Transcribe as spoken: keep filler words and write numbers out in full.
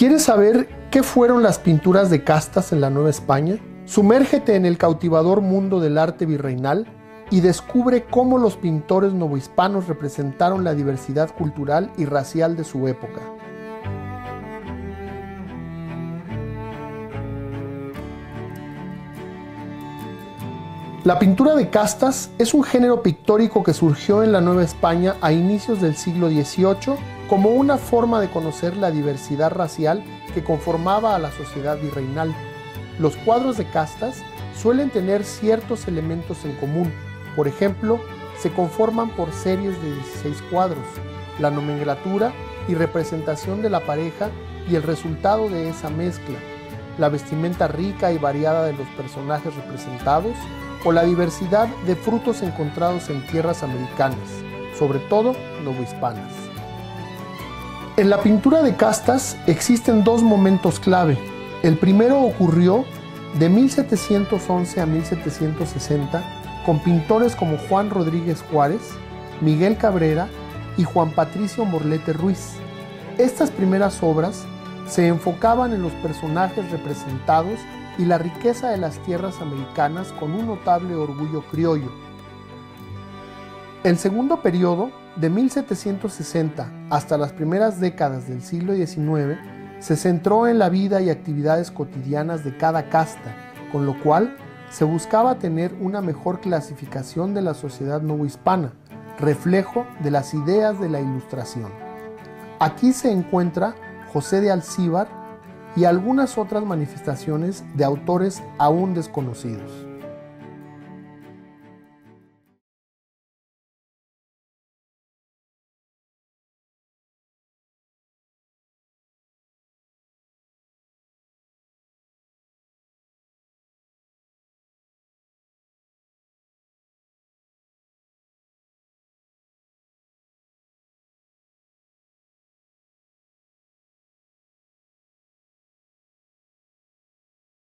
¿Quieres saber qué fueron las pinturas de castas en la Nueva España? Sumérgete en el cautivador mundo del arte virreinal y descubre cómo los pintores novohispanos representaron la diversidad cultural y racial de su época. La pintura de castas es un género pictórico que surgió en la Nueva España a inicios del siglo dieciocho como una forma de conocer la diversidad racial que conformaba a la sociedad virreinal. Los cuadros de castas suelen tener ciertos elementos en común. Por ejemplo, se conforman por series de dieciséis cuadros. La nomenclatura y representación de la pareja y el resultado de esa mezcla, la vestimenta rica y variada de los personajes representados, o la diversidad de frutos encontrados en tierras americanas, sobre todo novohispanas. En la pintura de castas existen dos momentos clave. El primero ocurrió de mil setecientos once a mil setecientos sesenta con pintores como Juan Rodríguez Juárez, Miguel Cabrera y Juan Patricio Morlete Ruiz. Estas primeras obras se enfocaban en los personajes representados y la riqueza de las tierras americanas con un notable orgullo criollo. El segundo periodo, de mil setecientos sesenta hasta las primeras décadas del siglo diecinueve, se centró en la vida y actividades cotidianas de cada casta, con lo cual se buscaba tener una mejor clasificación de la sociedad novohispana, reflejo de las ideas de la Ilustración. Aquí se encuentra José de Alcíbar y algunas otras manifestaciones de autores aún desconocidos.